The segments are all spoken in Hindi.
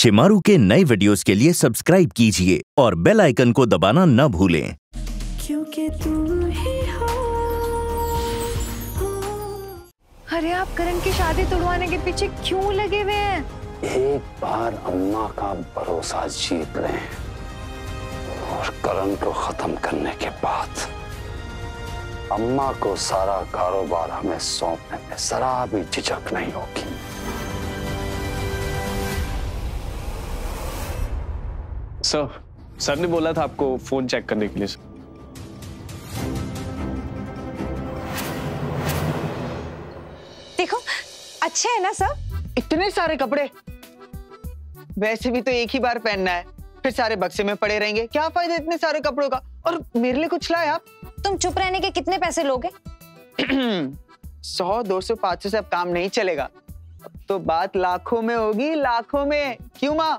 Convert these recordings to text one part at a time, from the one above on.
शिमारू के नए वीडियोस के लिए सब्सक्राइब कीजिए और बेल आइकन को दबाना न भूलें। क्योंकि तुम ही हो। अरे आप करण की शादी तुड़वाने के पीछे क्यों लगे हुए हैं? एक बार अम्मा का भरोसा जीत लें और करण को खत्म करने के बाद अम्मा को सारा कारोबार हमें सौंपने में जरा भी झिझक नहीं होगी। सर ने बोला था आपको फोन चेक करने के लिए। सर देखो अच्छे है ना सर? इतने सारे कपड़े, वैसे भी तो एक ही बार पहनना है, फिर सारे बक्से में पड़े रहेंगे, क्या फायदा इतने सारे कपड़ों का। और मेरे लिए कुछ लाए आप? तुम चुप रहने के कितने पैसे लोगे? 100, 200, 500 से अब काम नहीं चलेगा। अब तो बात लाखों में होगी, लाखों में। क्यों माँ?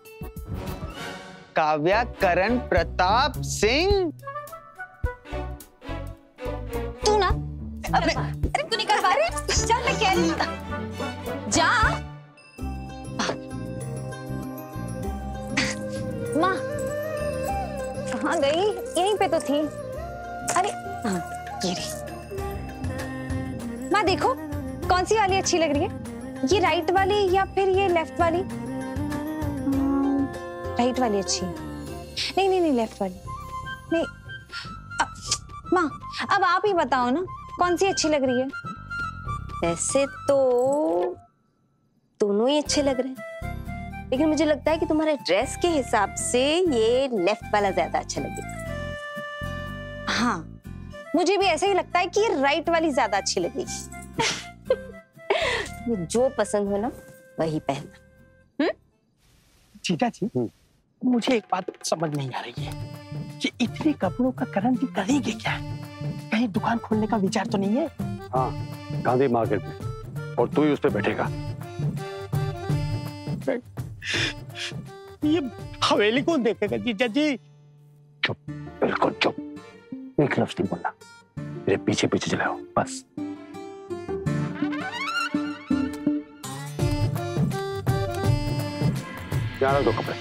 काव्या, करण, प्रताप, सिंह। तू ना अरे तू निकल पा रही? चल मैं कह रही हूँ जा। माँ कहाँ गई? यहीं पे तो थी। अरे हाँ ये रही। माँ देखो कौन सी वाली अच्छी लग रही है, ये राइट वाली या फिर ये लेफ्ट वाली? राइट वाली अच्छी है। नहीं नहीं नहीं लेफ्ट वाली नहीं। माँ अब आप ही बताओ ना कौन सी अच्छी लग रही है? वैसे तो दोनों ही अच्छे लग रहे हैं, लेकिन मुझे लगता है कि तुम्हारे ड्रेस के हिसाब से ये लेफ्ट वाला ज्यादा अच्छा लगेगा। हाँ मुझे भी ऐसा ही लगता है कि ये राइट वाली ज्यादा अच्छी लगेगी। जो पसंद हो ना वही पहनना। जीजा जी, मुझे एक बात समझ नहीं आ रही है कि इतने कपड़ों का करण जी करेंगे क्या? कहीं दुकान खोलने का विचार तो नहीं है? हाँ, गांधी मार्केट में, और तू ही उस पे बैठेगा। ये हवेली कौन देखेगा जीजा जी? चुप, बिल्कुल चुप, एक लफ्ज नहीं बोलना, मेरे पीछे पीछे चले आओ बस। यहाँ रख दो कपड़े।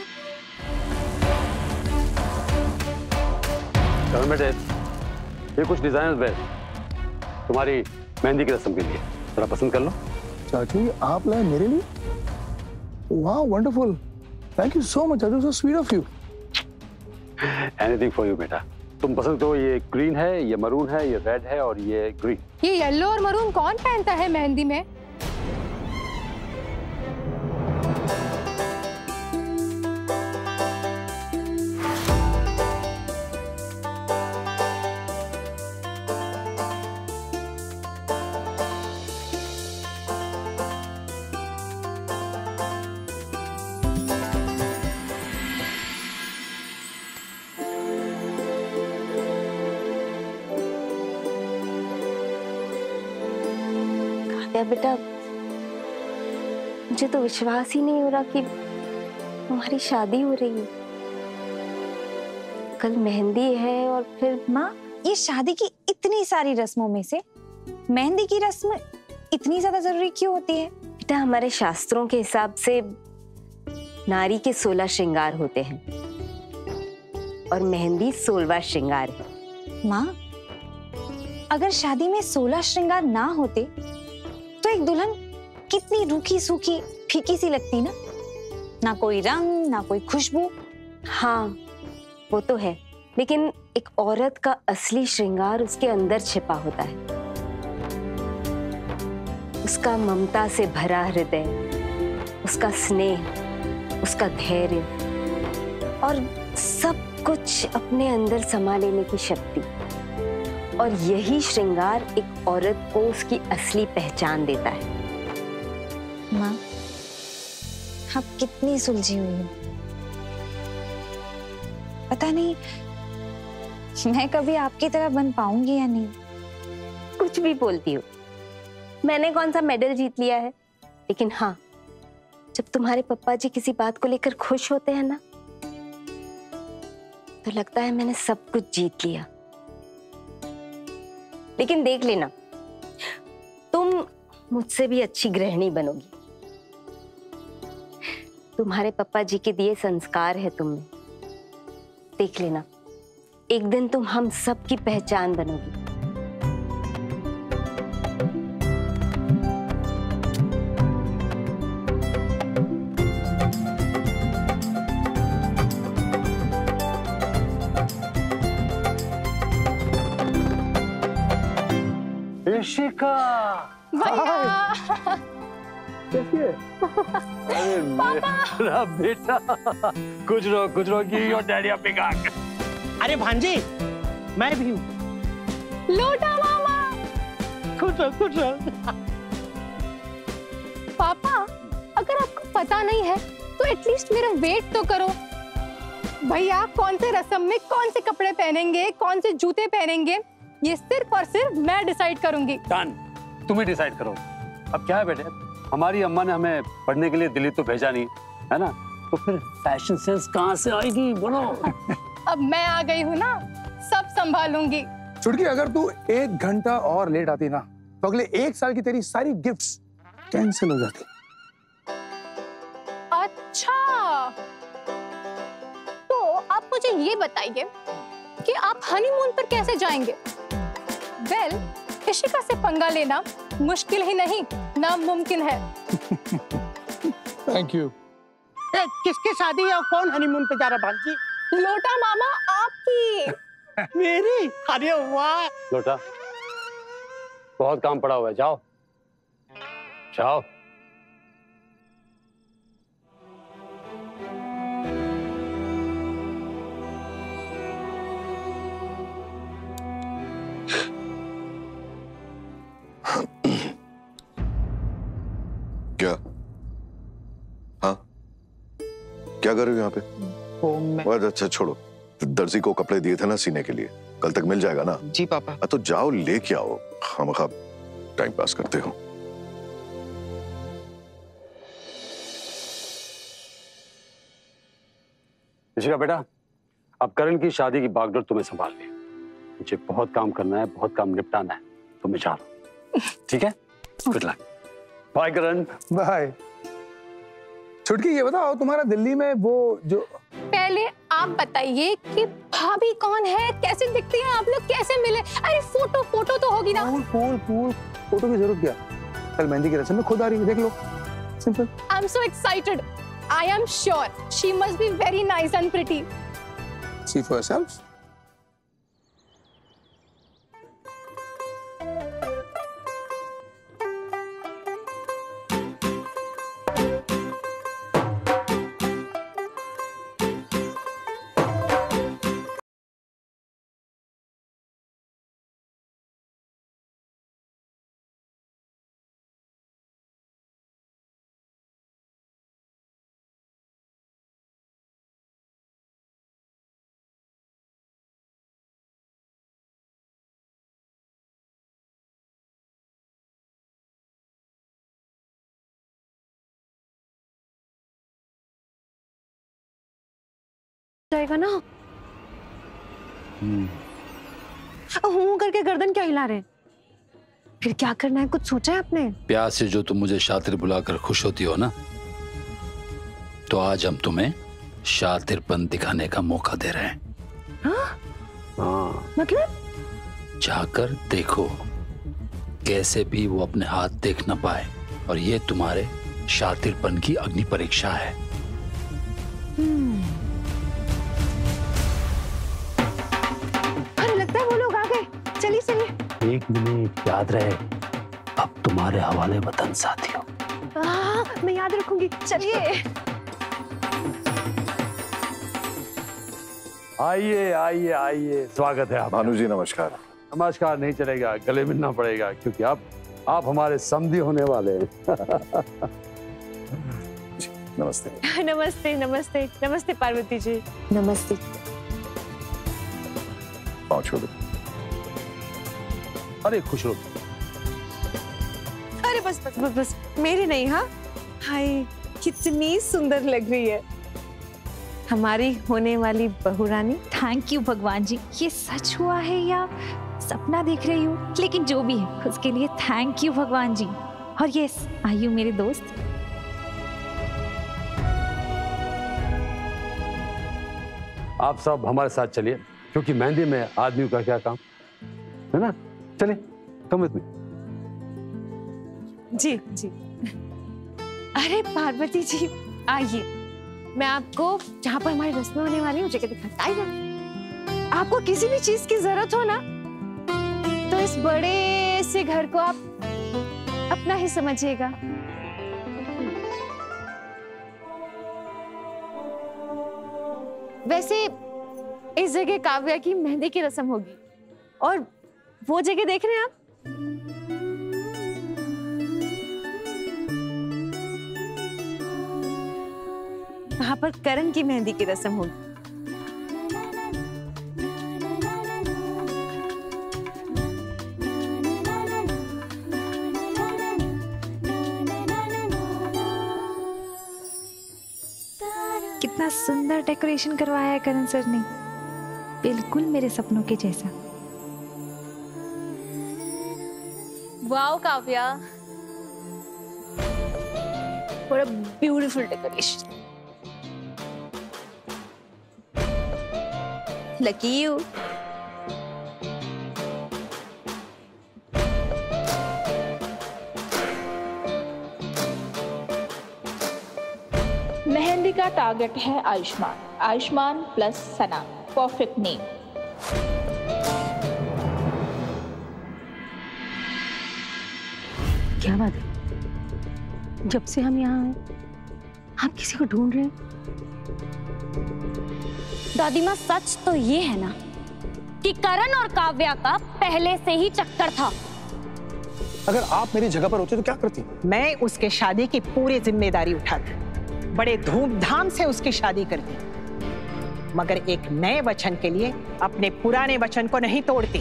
करण बेटे, ये कुछ डिजाइनर्स वेयर तुम्हारी मेहंदी की रस्म के लिए, जरा पसंद कर लो। चाची आप लाए मेरे लिए? वाह wonderful, thank you so much चाचू, so sweet of you. Anything for you बेटा। तुम पसंद करो, ये ग्रीन है, ये मरून है, ये रेड है और ये ग्रीन। ये येलो और मरून कौन पहनता है मेहंदी में? बेटा मुझे तो विश्वास ही नहीं हो रहा कि तुम्हारी शादी हो रही है। कल मेहंदी है और फिर माँ ये शादी की इतनी सारी रस्मों में से मेहंदी की रस्म इतनी ज्यादा जरूरी क्यों होती है? बेटा हमारे शास्त्रों के हिसाब से नारी के 16 श्रृंगार होते हैं और मेहंदी 16वां श्रृंगार है। माँ अगर शादी में 16 श्रृंगार ना होते तो एक दुल्हन कितनी रूखी सूखी फीकी सी लगती ना, ना कोई रंग ना कोई खुशबू। हाँ वो तो है, लेकिन एक औरत का असली श्रृंगार उसके अंदर छिपा होता है। उसका ममता से भरा हृदय, उसका स्नेह, उसका धैर्य और सब कुछ अपने अंदर समा लेने की शक्ति। और यही श्रृंगार एक औरत को उसकी असली पहचान देता है। माँ आप कितनी सुलझी हुई हो, पता नहीं मैं कभी आपकी तरह बन पाऊंगी या नहीं। कुछ भी बोलती हो, मैंने कौन सा मेडल जीत लिया है? लेकिन हाँ जब तुम्हारे पप्पा जी किसी बात को लेकर खुश होते हैं ना, तो लगता है मैंने सब कुछ जीत लिया। लेकिन देख लेना तुम मुझसे भी अच्छी गृहिणी बनोगी। तुम्हारे पापा जी के दिए संस्कार है तुम में। देख लेना, एक दिन तुम हम सब की पहचान बनोगी। ऋषिका भैया कैसी है? अरे मेरा बेटा, कुछ रहो की your daddy a big hug. अरे भांजी, मैं भी हूँ। लोटा मामा। खुश रहो। पापा, अगर आपको पता नहीं है तो एटलीस्ट मेरा वेट तो करो। भैया कौन से रस्म में कौन से कपड़े पहनेंगे, कौन से जूते पहनेंगे, ये सिर्फ और सिर्फ मैं डिसाइड करूंगी। डन, तुम ही डिसाइड करो। अब क्या है बेटे, हमारी अम्मा ने हमें पढ़ने के लिए दिल्ली तो भेजा नहीं है ना, तो फिर फैशन सेंस कहाँ से आएगी बोलो। अब मैं आ गई हूँ ना, सब संभालूंगी। छुटकी, अगर तू 1 घंटा और लेट आती ना तो अगले 1 साल की तेरी सारी गिफ्ट्स कैंसिल हो जाती। अच्छा, तो आप मुझे ये बताइए कि आप हनीमून पर कैसे जाएंगे? वेल, इशिका से पंगा लेना मुश्किल ही नहीं, नामुमकिन है। Thank you. किसकी शादी है और कौन हनीमून पे जा रहा भांजी? लोटा मामा आपकी। मेरी? अरे वाह। लोटा, बहुत काम पड़ा हुआ है, जाओ जाओ। क्या? हाँ, क्या कर रहे हो यहाँ पे? अच्छा छोड़ो, दर्जी को कपड़े दिए थे ना सीने के लिए, कल तक मिल जाएगा ना? जी पापा। तो जाओ लेके आओ, खामखा टाइम पास करते हो। ऋषिका बेटा, अब करण की शादी की बागडोर तुम्हें संभालनी है। मुझे बहुत काम करना है, बहुत काम निपटाना है, तो मैं जा रहा हूँ। ठीक है? Good luck. Bye Karan. Bye. छुटकी, ये बताओ तुम्हारा दिल्ली में वो जो, पहले आप बताइए कि भाभी कौन है, कैसे दिखती हैं, आप लोग कैसे मिले? अरे फोटो तो होगी ना। कूल फोटो की जरूरत क्या? कल मेहंदी की रस्म में खुद आ रही है, देख लो, simple. I am so excited. I am sure she must be very nice and pretty. See for yourself. जाएगा ना। हूं करके गर्दन क्या हिला रहे? फिर क्या करना है, कुछ सोचा है आपने? प्यार से जो तुम मुझे शातिर बुलाकर खुश होती हो ना, तो आज हम तुम्हें शातिरपन दिखाने का मौका दे रहे हैं। हाँ? मतलब? जाकर देखो, कैसे भी वो अपने हाथ देख ना पाए, और ये तुम्हारे शातिरपन की अग्नि परीक्षा है। लगता है वो लोग आ गए। चलिए। 1 मिनट याद रहे, अब तुम्हारे हवाले वतन साथियों। मैं याद रखूंगी। चलिए। आइए आइए आइए, स्वागत है आपका। भानु जी नमस्कार। नमस्कार नहीं चलेगा, गले मिलना पड़ेगा, क्योंकि अब आप हमारे समधी होने वाले हैं। नमस्ते। नमस्ते नमस्ते नमस्ते पार्वती जी। नमस्ते। पाँव छोड़ो। अरे खुश हो। अरे बस मेरी नहीं। हाँ, हाय कितनी सुंदर लग रही है हमारी होने वाली बहू रानी। थैंक यू भगवान जी, ये सच हुआ है या सपना देख रही हूँ, लेकिन जो भी है उसके लिए थैंक यू भगवान जी। और यस, आयु मेरे दोस्त। आप सब हमारे साथ चलिए, क्योंकि मेहंदी में आदमियों का क्या काम है ना। चलिए, कम विद मी। जी जी। अरे पार्वती जी आइए, मैं आपको जहाँ पर हमारी रस्में होने वाली है जगह दिखाता। आइए, आपको किसी भी चीज की जरूरत हो ना तो इस बड़े से घर को आप अपना ही समझिएगा। वैसे इस जगह काव्या की मेहंदी की रस्म होगी, और वो जगह देख रहे हैं आप, वहां पर करण की मेहंदी की रस्म होगी। कितना सुंदर डेकोरेशन करवाया है करण सर ने, बिल्कुल मेरे सपनों के जैसा। Wow Kavya, what a beautiful decoration. Lucky you. Mehndi का टारगेट है Ayushman. Ayushman plus Sana, perfect name. क्या बात है, जब से हम यहाँ आए आप किसी को ढूंढ रहे हैं? दादी माँ, सच तो ये है ना कि करण और काव्या का पहले से ही चक्कर था। अगर आप मेरी जगह पर होते तो क्या करती? मैं उसके शादी की पूरी जिम्मेदारी उठाती, बड़े धूमधाम से उसकी शादी करती, मगर एक नए वचन के लिए अपने पुराने वचन को नहीं तोड़ती।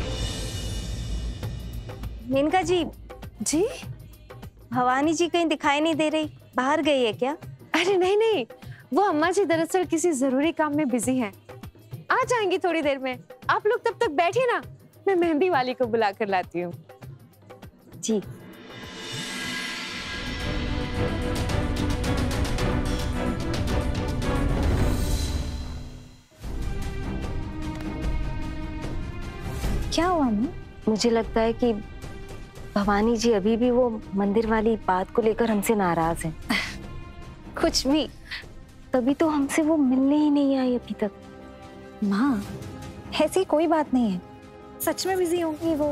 मेनका जी, जी भवानी जी कहीं दिखाई नहीं दे रही, बाहर गई है क्या? अरे नहीं नहीं, वो अम्मा जी दरअसल किसी जरूरी काम में बिजी हैं, आ जाएंगी थोड़ी देर में। आप लोग तब तक बैठिए ना, मैं मेहंदी वाली को बुला कर लाती हूँ। जी। क्या हुआ माँ? मुझे लगता है कि भवानी जी अभी भी वो मंदिर वाली बात को लेकर हमसे नाराज हैं। कुछ भी, तभी तो हमसे वो मिलने ही नहीं आई अभी तक। माँ ऐसी कोई बात नहीं है, सच में बिजी होंगी वो।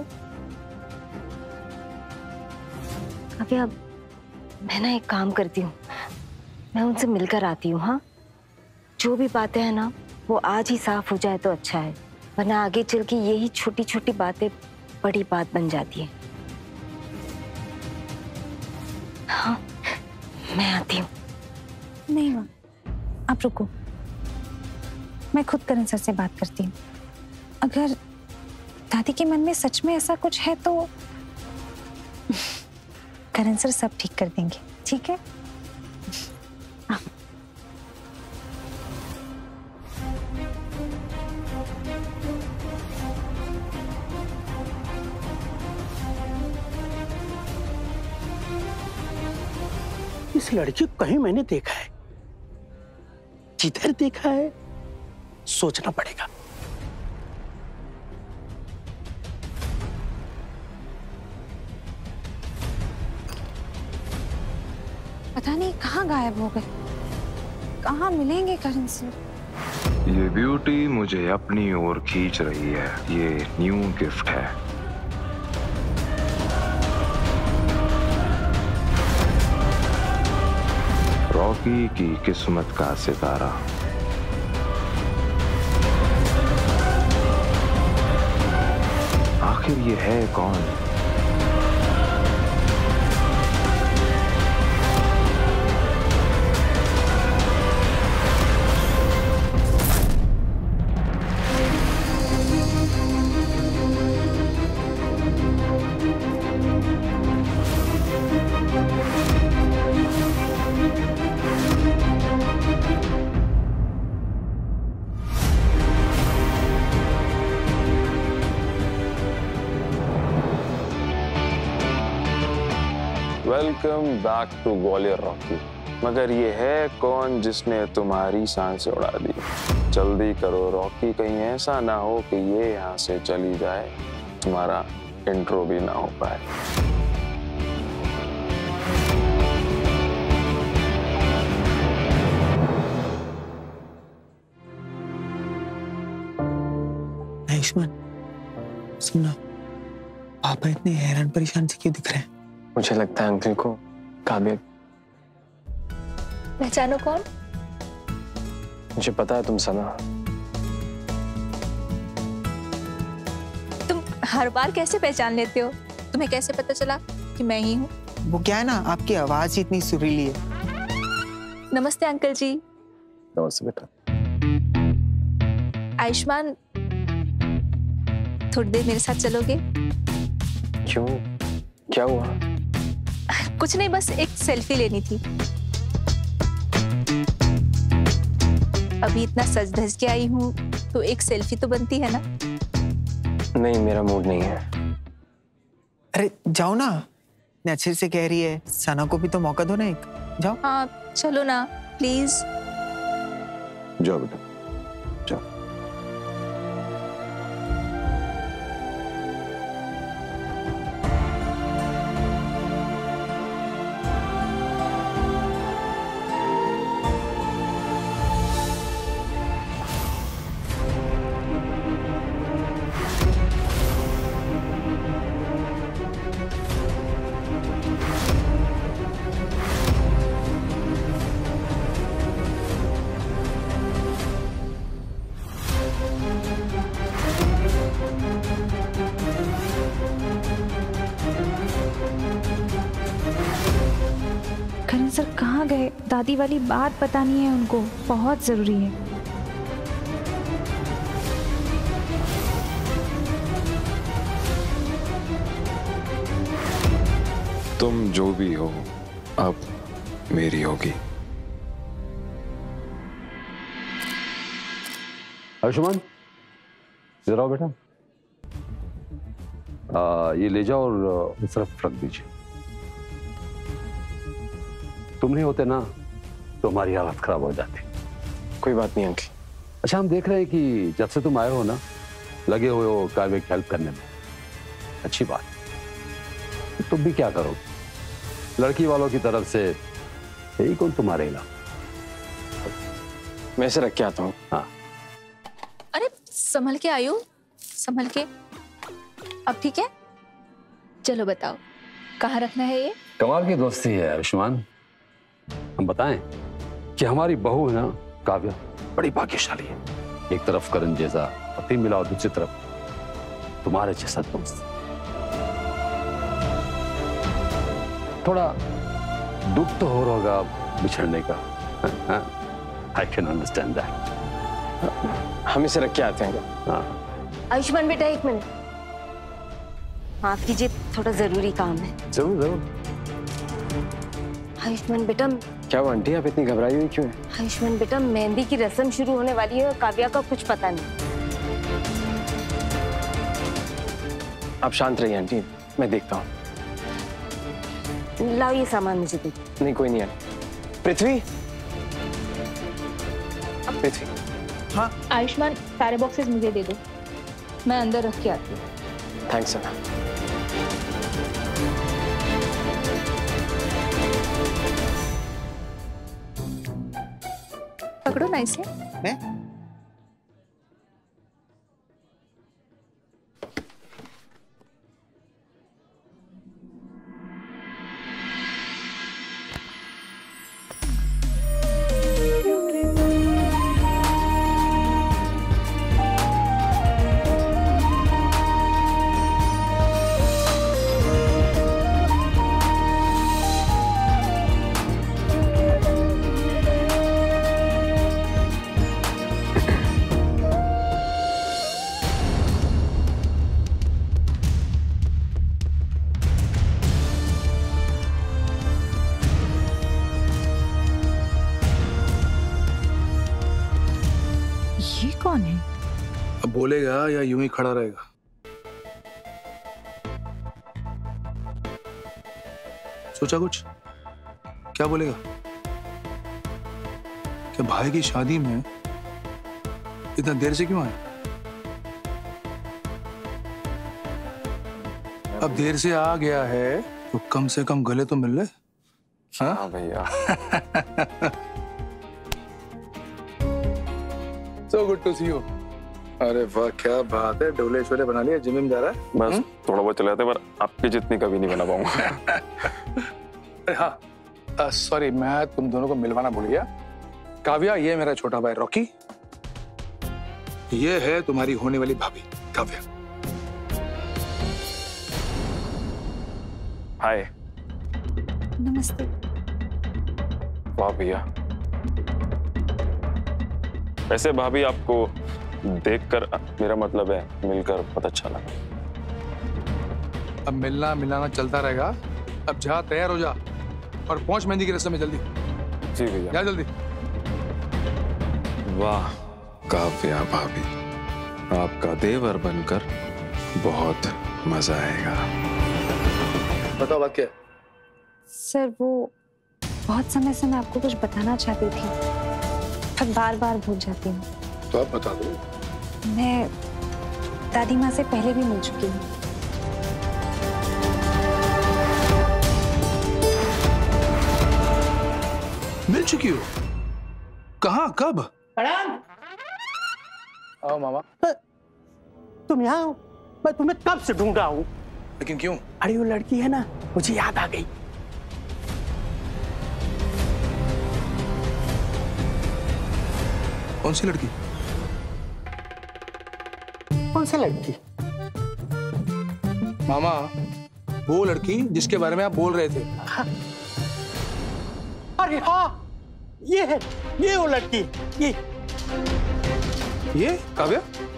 अभी अब मैं ना एक काम करती हूँ, मैं उनसे मिलकर आती हूँ। हाँ, जो भी बातें हैं ना वो आज ही साफ हो जाए तो अच्छा है, वरना आगे चल के यही छोटी छोटी बातें बड़ी बात बन जाती है। हाँ, मैं आती हूँ। नहीं माँ, आप रुको, मैं खुद करण सर से बात करती हूँ। अगर दादी के मन में सच में ऐसा कुछ है तो करण सर सब ठीक कर देंगे, ठीक है? इस लड़की को कहीं मैंने देखा है, जिधर देखा है सोचना पड़ेगा। पता नहीं कहाँ गायब हो गए, कहाँ मिलेंगे करण से? ये ब्यूटी मुझे अपनी ओर खींच रही है, ये न्यू गिफ्ट है। रॉकी की किस्मत का सितारा। आखिर ये है कौन? Welcome back to Gwalior Rocky. मगर ये है कौन जिसने तुम्हारी सांसें उड़ा दी। जल्दी करो रॉकी, कहीं ऐसा ना हो कि ये यहाँ से चली जाए, तुम्हारा इंट्रो भी ना हो पाए। आयुष्मान सुनो, पापा इतने हैरान परेशान से क्यों दिख रहे हैं? मुझे लगता है अंकल को काव्या। पहचानो कौन? मुझे पता है तुम सना। तुम हर बार कैसे पहचान लेते हो? तुम्हें कैसे पता चला कि मैं ही हूँ? वो क्या है ना, आपकी आवाज ही इतनी सुरीली है। नमस्ते अंकल जी। नमस्ते बेटा। आयुष्मान, थोड़ी देर मेरे साथ चलोगे? क्यों, क्या हुआ? कुछ नहीं, बस एक सेल्फी लेनी थी। अभी इतना सज धज के आई हूँ तो एक सेल्फी तो बनती है ना? नहीं, मेरा मूड नहीं है। अरे जाओ ना, इतने अच्छे से कह रही है, सना को भी तो मौका दो ना एक। जाओ। हाँ चलो ना प्लीज। जाओ बेटा, जाओ। करण सर कहाँ गए? दादी वाली बात बतानी है उनको, बहुत जरूरी है। तुम जो भी हो अब मेरी होगी। आयुष्मान इधर आओ बेटा। ये ले जाओ और इस तरफ रख दीजिए। तुम नहीं होते ना तो हमारी हालत खराब हो जाती। कोई बात नहीं अंकल। अच्छा, हम देख रहे हैं कि जब से तुम आए हो ना, लगे हुए हो काव्य की हेल्प करने में। अच्छी बात। तुम भी क्या करोगे? लड़की वालों की तरफ से यही कौन तुम्हारे इलाका। मैं इसे रख के आता हूँ। हाँ। अरे संभल के आयु, संभल के। अब ठीक है? चलो बताओ कहाँ रखना है ये? कमाल की दोस्ती है आयुष्मान। हम बताएं कि हमारी बहू है ना काव्या, बड़ी भाग्यशाली है। एक तरफ करण जैसा पति मिला और दूसरी तरफ तुम्हारे जैसा दोस्त। थोड़ा दुख तो हो रहा होगा बिछड़ने का। I can understand that. हम इसे रख के आते हैं। हाँ। आयुष्मान बेटा एक मिनट, माफ कीजिए, थोड़ा जरूरी काम है। जरूर जरूर। आयुष्मान बेटा। क्या हुआ आंटी, आप इतनी घबराई हुई क्यों है? आयुष्मान बेटा, मेहंदी की रस्म शुरू होने वाली है और काव्या का कुछ पता नहीं। आप शांत रहिए आंटी, मैं देखता हूँ। लाओ ये सामान मुझे दे। नहीं कोई नहीं आंटी। पृथ्वी, पृथ्वी। हाँ आयुष्मान, सारे बॉक्सेस मुझे दे दो, मैं अंदर रख के आती हूँ। थैंक्स सना। पकड़ो ना इसे। मैं? कौन है? अब बोलेगा या यूं ही खड़ा रहेगा? सोचा कुछ? क्या बोलेगा? कि भाई की शादी में इतना देर से क्यों आए? अब देर से आ गया है तो कम से कम गले तो मिल ले। हाँ भैया। So good to see you. अरे वाह क्या बात है, डोले शोले बना लिया, जिम में जा रहा है? बस थोड़ा बहुत चले जाते, पर आपकी जितनी कभी नहीं बना पाऊंगा। हाँ सॉरी, मैं तुम दोनों को मिलवाना भूल गया। काव्या, ये मेरा छोटा भाई रॉकी, ये है तुम्हारी होने वाली भाभी काव्या। हाय। नमस्ते। वाह भैया, वैसे भाभी आपको देखकर, मेरा मतलब है मिलकर बहुत अच्छा लगा। अब मिलना मिलाना चलता रहेगा। अब जा, तैयार हो जा और पहुंच मेहंदी की रस्म में जल्दी। जी भैया। जा जल्दी। वाह काव्या भाभी, आपका देवर बनकर बहुत मजा आएगा। बताओ बात क्या है? सर वो बहुत समय से मैं आपको कुछ बताना चाहती थी, पर बार बार भूल जाती हूँ। तो आप बता दो। मैं दादी माँ से पहले भी मिल चुकी हूँ। मिल चुकी हो? कहाँ, कब? करण! आओ मामा। तुम यहाँ हो? मैं तुम्हें कब से ढूंढ रहा हूँ। लेकिन क्यों? अरे वो लड़की है ना, मुझे याद आ गई। कौन सी लड़की? कौन सी लड़की? मामा, वो लड़की जिसके बारे में आप बोल रहे थे। हाँ। अरे हाँ, ये है, ये वो लड़की। ये काव्या?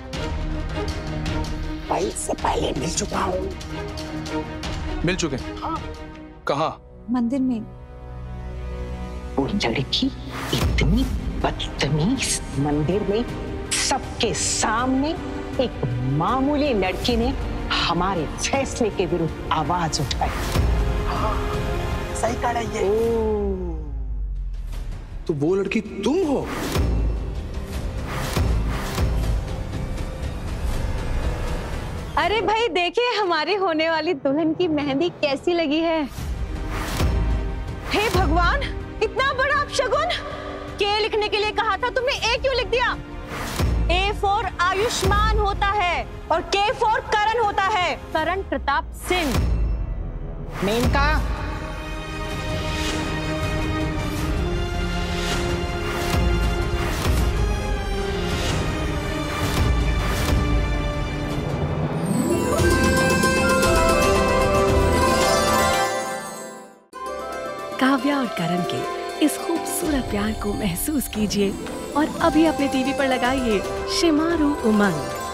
भाई से पहले मिल चुका हूँ। मिल चुके? हाँ। कहाँ? मंदिर में। वो लड़की इतनी बदतमीज, मंदिर में सबके सामने एक मामूली लड़की ने हमारे फैसले के विरुद्ध आवाज उठाई। हाँ, सही कह रही है। तो वो लड़की तुम हो? अरे भाई देखिए, हमारी होने वाली दुल्हन की मेहंदी कैसी लगी है। हे भगवान, इतना बड़ा अपशगुन। के लिखने के लिए कहा था, तुमने ए क्यों लिख दिया? ए फॉर आयुष्मान होता है और के फॉर करण होता है, करण प्रताप सिंह। मेनका, काव्या और करण के इस खूबसूरत प्यार को महसूस कीजिए और अभी अपने टीवी पर लगाइए शिमारू उमंग।